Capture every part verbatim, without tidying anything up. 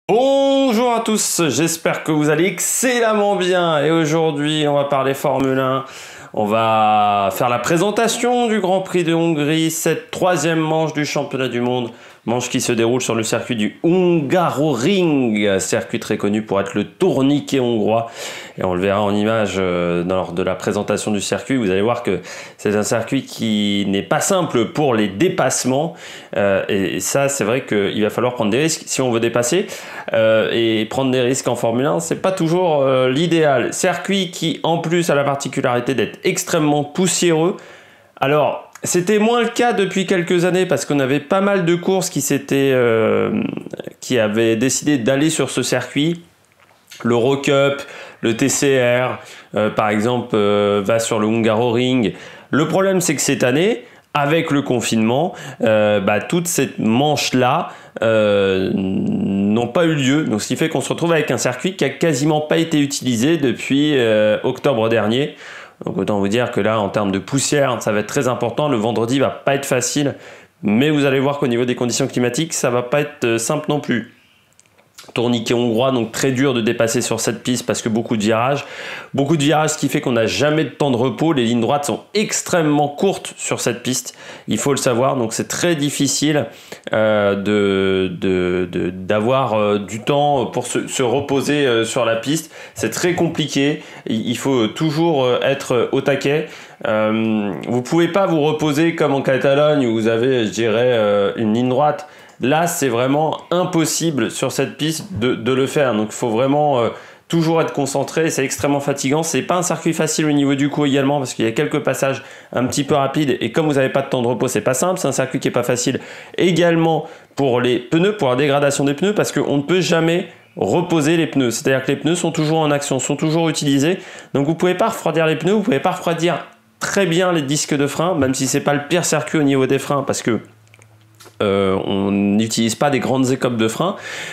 Bonjour à tous, j'espère que vous allez excellemment bien et aujourd'hui on va parler Formule un, on va faire la présentation du Grand Prix de Hongrie, cette troisième manche du championnat du monde, manche qui se déroule sur le circuit du Hungaroring, circuit très connu pour être le tourniquet hongrois et on le verra en image euh, lors de la présentation du circuit. Vous allez voir que c'est un circuit qui n'est pas simple pour les dépassements euh, et ça c'est vrai qu'il va falloir prendre des risques si on veut dépasser euh, et prendre des risques en Formule un c'est pas toujours euh, l'idéal. Circuit qui en plus a la particularité d'être extrêmement poussiéreux. Alors c'était moins le cas depuis quelques années parce qu'on avait pas mal de courses qui s'étaient euh, qui avaient décidé d'aller sur ce circuit. L'Eurocup, le T C R, euh, par exemple, euh, va sur le Hungaroring. Le problème, c'est que cette année, avec le confinement, euh, bah, toutes ces manches-là euh, n'ont pas eu lieu. Donc, ce qui fait qu'on se retrouve avec un circuit qui a quasiment pas été utilisé depuis euh, octobre dernier. Donc, autant vous dire que là, en termes de poussière, ça va être très important. Le vendredi va pas être facile, mais vous allez voir qu'au niveau des conditions climatiques, ça va pas être simple non plus. Tourniquet hongrois, donc très dur de dépasser sur cette piste parce que beaucoup de virages. Beaucoup de virages, ce qui fait qu'on n'a jamais de temps de repos. Les lignes droites sont extrêmement courtes sur cette piste, il faut le savoir. Donc c'est très difficile euh, de, de, de, d'avoir euh, du temps pour se, se reposer euh, sur la piste. C'est très compliqué, il faut toujours euh, être au taquet. Euh, vous pouvez pas vous reposer comme en Catalogne où vous avez, je dirais, euh, une ligne droite. Là, c'est vraiment impossible sur cette piste de, de le faire. Donc, il faut vraiment euh, toujours être concentré. C'est extrêmement fatigant. C'est pas un circuit facile au niveau du coup également parce qu'il y a quelques passages un petit peu rapides. Et comme vous n'avez pas de temps de repos, c'est pas simple. C'est un circuit qui est pas facile également pour les pneus, pour la dégradation des pneus parce qu'on ne peut jamais reposer les pneus. C'est-à-dire que les pneus sont toujours en action, sont toujours utilisés. Donc, vous pouvez pas refroidir les pneus. Vous pouvez pas refroidir très bien les disques de frein, même si c'est pas le pire circuit au niveau des freins parce que Euh, on n'utilise pas des grandes écopes de frein,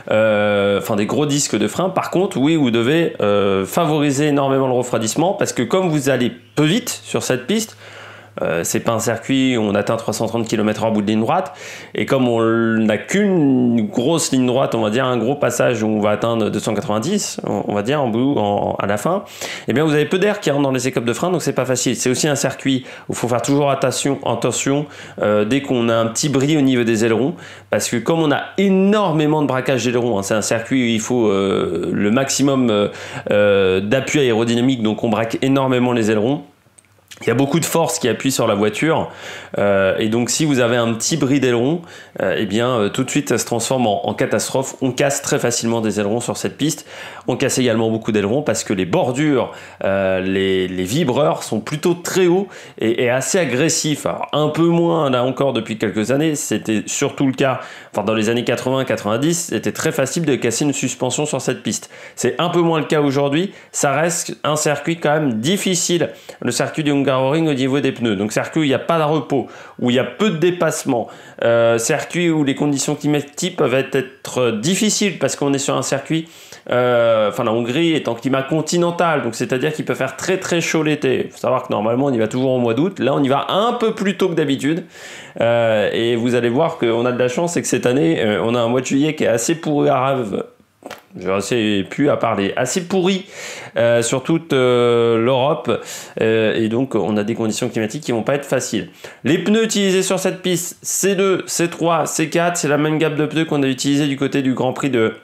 euh, enfin des gros disques de frein. Par contre, oui, vous devez euh, favoriser énormément le refroidissement parce que comme vous allez peu vite sur cette piste, euh, c'est pas un circuit où on atteint trois cent trente kilomètres heure en bout de ligne droite et comme on n'a qu'une grosse ligne droite, on va dire un gros passage où on va atteindre deux cent quatre-vingt-dix, on va dire en bout, en, à la fin, et bien vous avez peu d'air qui rentre dans les écopes de frein, donc c'est pas facile. C'est aussi un circuit où il faut faire toujours attention, attention euh, dès qu'on a un petit bris au niveau des ailerons, parce que comme on a énormément de braquage d'ailerons, hein, c'est un circuit où il faut euh, le maximum euh, euh, d'appui aérodynamique, donc on braque énormément les ailerons. Il y a beaucoup de force qui appuie sur la voiture euh, et donc si vous avez un petit bris d'aileron, euh, eh bien euh, tout de suite ça se transforme en, en catastrophe. On casse très facilement des ailerons sur cette piste. On casse également beaucoup d'ailerons parce que les bordures, euh, les, les vibreurs sont plutôt très hauts et, et assez agressifs. Alors un peu moins là encore depuis quelques années, c'était surtout le cas enfin, dans les années quatre-vingts quatre-vingt-dix, c'était très facile de casser une suspension sur cette piste. C'est un peu moins le cas aujourd'hui, ça reste un circuit quand même difficile, le circuit du Hungaroring au niveau des pneus. Donc circuit où il n'y a pas de repos, où il y a peu de dépassements, euh, circuit où les conditions climatiques peuvent être difficiles parce qu'on est sur un circuit, euh, enfin la Hongrie est en climat continental, donc c'est-à-dire qu'il peut faire très très chaud l'été. Il faut savoir que normalement on y va toujours au mois d'août, là on y va un peu plus tôt que d'habitude, euh, et vous allez voir qu'on a de la chance, c'est que cette année euh, on a un mois de juillet qui est assez pourri à rêve. J'ai assez pu à parler, assez pourri euh, sur toute euh, l'Europe euh, et donc on a des conditions climatiques qui vont pas être faciles. Les pneus utilisés sur cette piste, C deux, C trois, C quatre, c'est la même gamme de pneus qu'on a utilisé du côté du Grand Prix de,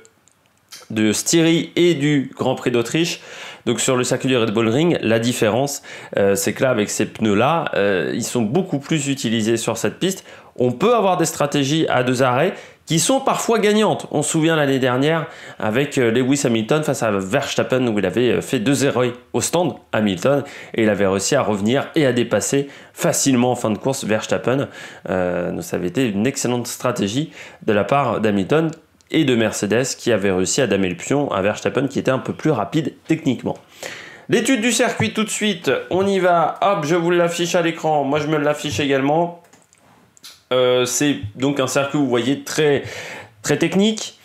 de Styrie et du Grand Prix d'Autriche. Donc sur le circuit du Red Bull Ring, la différence, euh, c'est que là, avec ces pneus-là, euh, ils sont beaucoup plus utilisés sur cette piste. On peut avoir des stratégies à deux arrêts qui sont parfois gagnantes. On se souvient l'année dernière avec Lewis Hamilton face à Verstappen où il avait fait deux zéro au stand, Hamilton, et il avait réussi à revenir et à dépasser facilement en fin de course Verstappen. Euh, donc ça avait été une excellente stratégie de la part d'Hamilton et de Mercedes qui avait réussi à damer le pion à Verstappen qui était un peu plus rapide techniquement. L'étude du circuit tout de suite, on y va, hop, je vous l'affiche à l'écran, moi je me l'affiche également. Euh, c'est donc un circuit, vous voyez, très, très technique.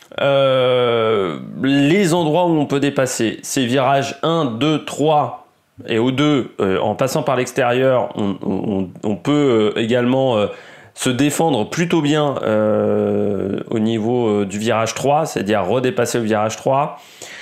Euh, les endroits où on peut dépasser, c'est virages un, deux, trois et au deux, euh, en passant par l'extérieur, on, on, on peut euh, également euh, se défendre plutôt bien euh, au niveau euh, du virage trois, c'est-à-dire redépasser le virage trois.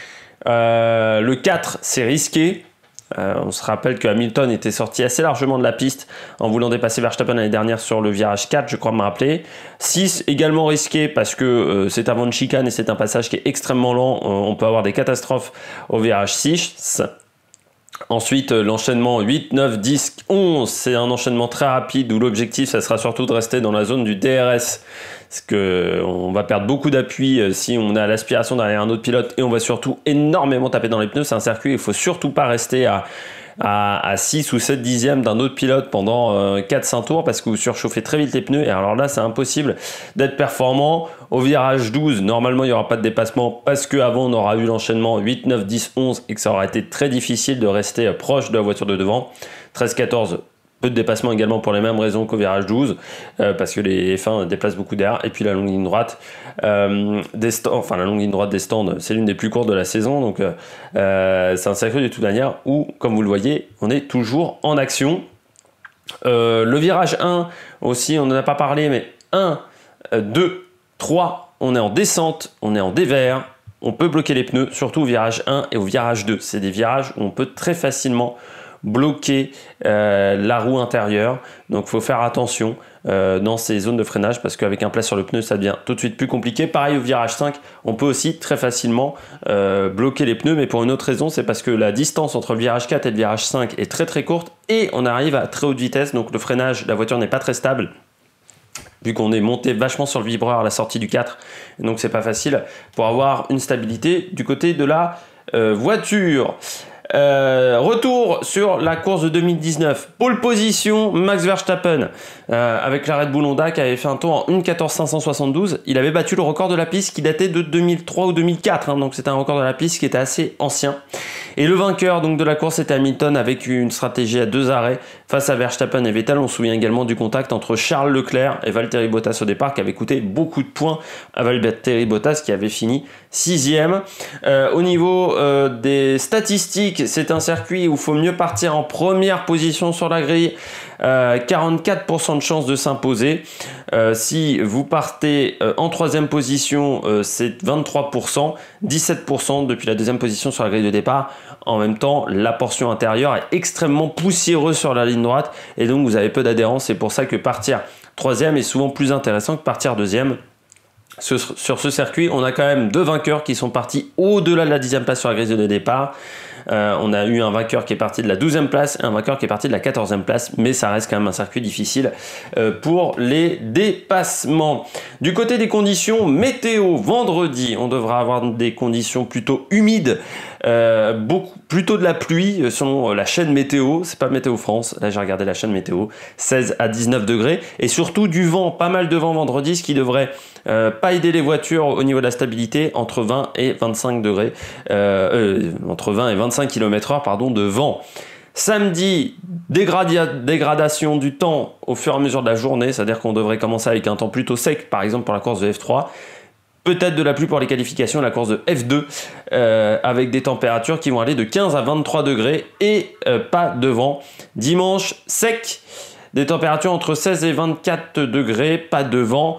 Euh, le quatre, c'est risqué. Euh, on se rappelle que Hamilton était sorti assez largement de la piste en voulant dépasser Verstappen l'année dernière sur le virage quatre, je crois me rappeler. six, également risqué parce que euh, c'est avant une chicane et c'est un passage qui est extrêmement lent. Euh, on peut avoir des catastrophes au virage six. Ensuite, l'enchaînement huit, neuf, dix, onze, c'est un enchaînement très rapide où l'objectif, ça sera surtout de rester dans la zone du D R S. Parce qu'on va perdre beaucoup d'appui si on a l'aspiration derrière un autre pilote et on va surtout énormément taper dans les pneus. C'est un circuit, il ne faut surtout pas rester à, à, à six ou sept dixièmes d'un autre pilote pendant euh, quatre cinq tours parce que vous surchauffez très vite les pneus. Et alors là, c'est impossible d'être performant. Au virage douze, normalement, il n'y aura pas de dépassement parce qu'avant, on aura eu l'enchaînement huit, neuf, dix, onze et que ça aura été très difficile de rester proche de la voiture de devant. treize, quatorze, peu de dépassement également pour les mêmes raisons qu'au virage douze, euh, parce que les F un déplacent beaucoup d'air. Et puis la longue ligne droite, euh, des stands, enfin la longue ligne droite des stands, c'est l'une des plus courtes de la saison. Donc euh, c'est un circuit de toute manière où, comme vous le voyez, on est toujours en action. Euh, le virage un aussi, on n'en a pas parlé, mais un, deux, trois, on est en descente, on est en dévers, on peut bloquer les pneus, surtout au virage un et au virage deux. C'est des virages où on peut très facilement bloquer euh, la roue intérieure, donc il faut faire attention euh, dans ces zones de freinage parce qu'avec un plat sur le pneu ça devient tout de suite plus compliqué. Pareil au virage cinq, on peut aussi très facilement euh, bloquer les pneus, mais pour une autre raison, c'est parce que la distance entre le virage quatre et le virage cinq est très très courte et on arrive à très haute vitesse, donc le freinage, la voiture n'est pas très stable vu qu'on est monté vachement sur le vibreur à la sortie du quatre, donc c'est pas facile pour avoir une stabilité du côté de la euh, voiture. Euh, retour sur la course de deux mille dix-neuf. Pole position, Max Verstappen euh, avec la Red Bull Honda qui avait fait un tour en une quatorze cinq cent soixante-douze. Il avait battu le record de la piste qui datait de deux mille trois ou deux mille quatre, hein, donc c'était un record de la piste qui était assez ancien. Et le vainqueur donc de la course était Hamilton avec une stratégie à deux arrêts face à Verstappen et Vettel. On se souvient également du contact entre Charles Leclerc et Valtteri Bottas au départ qui avait coûté beaucoup de points à Valtteri Bottas qui avait fini sixième. Euh, au niveau euh, des statistiques, c'est un circuit où il faut mieux partir en première position sur la grille. Euh, quarante-quatre pour cent de chances de s'imposer. Euh, si vous partez euh, en troisième position, euh, c'est vingt-trois pour cent, dix-sept pour cent depuis la deuxième position sur la grille de départ. En même temps, la portion intérieure est extrêmement poussiéreuse sur la ligne droite et donc vous avez peu d'adhérence. C'est pour ça que partir troisième est souvent plus intéressant que partir deuxième. Sur, sur ce circuit, on a quand même deux vainqueurs qui sont partis au-delà de la dixième place sur la grille de départ. Euh, on a eu un vainqueur qui est parti de la douzième place et un vainqueur qui est parti de la quatorzième place, mais ça reste quand même un circuit difficile euh, pour les dépassements. Du côté des conditions météo, vendredi, on devra avoir des conditions plutôt humides, euh, beaucoup, plutôt de la pluie selon la chaîne météo, c'est pas Météo France, là j'ai regardé la chaîne météo, seize à dix-neuf degrés, et surtout du vent, pas mal de vent vendredi, ce qui devrait euh, pas aider les voitures au niveau de la stabilité, entre vingt et vingt-cinq degrés, euh, euh, entre vingt et vingt-cinq kilomètres heure pardon, de vent. Samedi, dégradia- dégradation du temps au fur et à mesure de la journée, c'est-à-dire qu'on devrait commencer avec un temps plutôt sec, par exemple pour la course de F trois, peut-être de la pluie pour les qualifications, la course de F deux, euh, avec des températures qui vont aller de quinze à vingt-trois degrés et euh, pas de vent. Dimanche, sec, des températures entre seize et vingt-quatre degrés, pas de vent.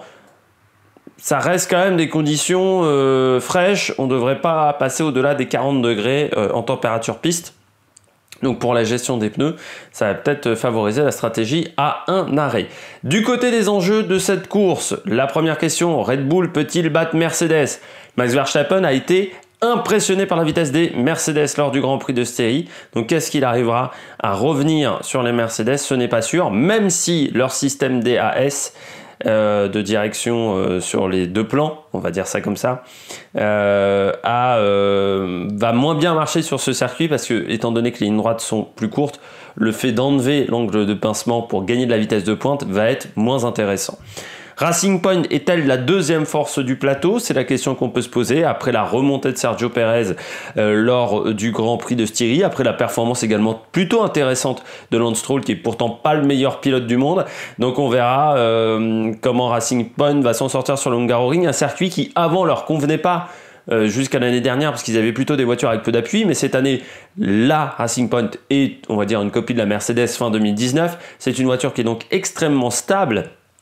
Ça reste quand même des conditions euh, fraîches, on ne devrait pas passer au-delà des quarante degrés euh, en température piste. Donc pour la gestion des pneus, ça va peut-être favoriser la stratégie à un arrêt. Du côté des enjeux de cette course, la première question, Red Bull peut-il battre Mercedes? Max Verstappen a été impressionné par la vitesse des Mercedes lors du Grand Prix de Styrie. Donc qu'est-ce qu'il arrivera à revenir sur les Mercedes? Ce n'est pas sûr, même si leur système D A S Euh, de direction euh, sur les deux plans, on va dire ça comme ça, euh, a, euh, va moins bien marcher sur ce circuit parce que, étant donné que les lignes droites sont plus courtes, le fait d'enlever l'angle de pincement pour gagner de la vitesse de pointe va être moins intéressant. Racing Point est-elle la deuxième force du plateau? C'est la question qu'on peut se poser après la remontée de Sergio Pérez euh, lors du Grand Prix de Styrie, après la performance également plutôt intéressante de Lance Stroll qui est pourtant pas le meilleur pilote du monde. Donc on verra euh, comment Racing Point va s'en sortir sur le Hungaroring, un circuit qui avant leur convenait pas euh, jusqu'à l'année dernière parce qu'ils avaient plutôt des voitures avec peu d'appui, mais cette année là Racing Point est, on va dire, une copie de la Mercedes fin deux mille dix-neuf. C'est une voiture qui est donc extrêmement stable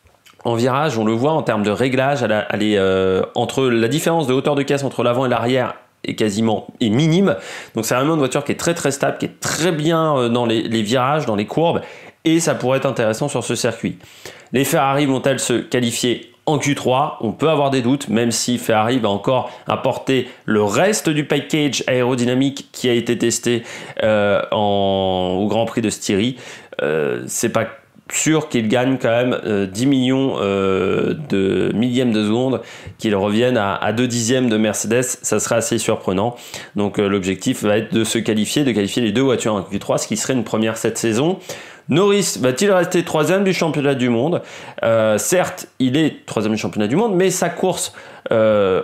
En virage, on le voit en termes de réglage, elle, a, elle est, euh, entre la différence de hauteur de caisse entre l'avant et l'arrière est quasiment est minime. Donc c'est vraiment une voiture qui est très très stable, qui est très bien dans les, les virages, dans les courbes, et ça pourrait être intéressant sur ce circuit. Les Ferrari vont-elles se qualifier en Q trois? On peut avoir des doutes, même si Ferrari va encore apporter le reste du package aérodynamique qui a été testé euh, en, au Grand Prix de Styrie. Euh, c'est pas sûr qu'il gagne quand même euh, dix millions euh, de millièmes de seconde, qu'il revienne à, à deux dixièmes de Mercedes, ça serait assez surprenant. Donc euh, l'objectif va être de se qualifier, de qualifier les deux voitures en Q trois, ce qui serait une première cette saison. Norris va-t-il rester troisième du championnat du monde? euh, Certes, il est troisième du championnat du monde, mais sa course euh,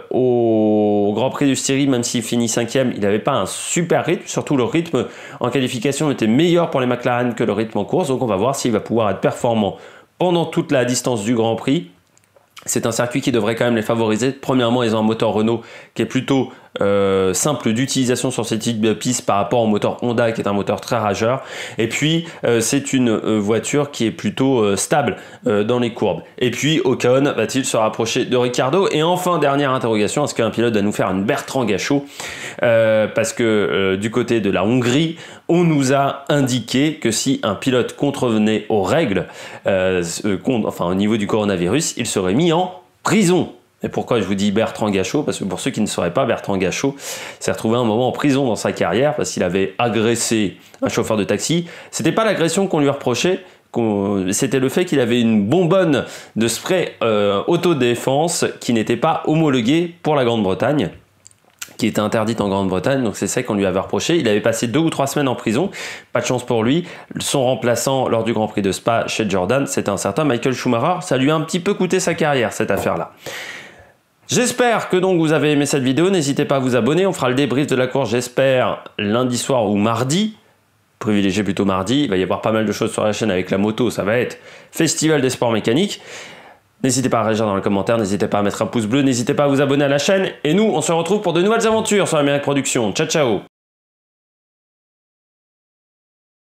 au Grand Prix du Styrie, même s'il finit cinquième, il n'avait pas un super rythme. Surtout le rythme en qualification était meilleur pour les McLaren que le rythme en course. Donc on va voir s'il va pouvoir être performant pendant toute la distance du Grand Prix. C'est un circuit qui devrait quand même les favoriser. Premièrement, ils ont un moteur Renault qui est plutôt euh, simple d'utilisation sur ces types de pistes par rapport au moteur Honda qui est un moteur très rageur. Et puis, euh, c'est une euh, voiture qui est plutôt euh, stable euh, dans les courbes. Et puis, Ocon va-t-il se rapprocher de Ricciardo? Et enfin, dernière interrogation, est-ce qu'un pilote va nous faire une Bertrand Gachot? euh, Parce que euh, du côté de la Hongrie, on nous a indiqué que si un pilote contrevenait aux règles, euh, contre, enfin au niveau du coronavirus, il serait mis en prison. Et pourquoi je vous dis Bertrand Gachot? Parce que pour ceux qui ne sauraient pas, Bertrand Gachot s'est retrouvé un moment en prison dans sa carrière parce qu'il avait agressé un chauffeur de taxi. C'était pas l'agression qu'on lui reprochait, c'était le fait qu'il avait une bonbonne de spray euh, autodéfense qui n'était pas homologuée pour la Grande-Bretagne, qui était interdite en Grande-Bretagne, donc c'est ça qu'on lui avait reproché. Il avait passé deux ou trois semaines en prison, pas de chance pour lui. Son remplaçant lors du Grand Prix de Spa chez Jordan, c'est un certain Michael Schumacher. Ça lui a un petit peu coûté sa carrière, cette affaire-là. J'espère que donc vous avez aimé cette vidéo, n'hésitez pas à vous abonner, on fera le débrief de la course, j'espère, lundi soir ou mardi. Privilégié plutôt mardi, il va y avoir pas mal de choses sur la chaîne avec la moto, ça va être Festival des sports mécaniques. N'hésitez pas à réagir dans les commentaires, n'hésitez pas à mettre un pouce bleu, n'hésitez pas à vous abonner à la chaîne. Et nous, on se retrouve pour de nouvelles aventures sur Amérique Production. Ciao, ciao!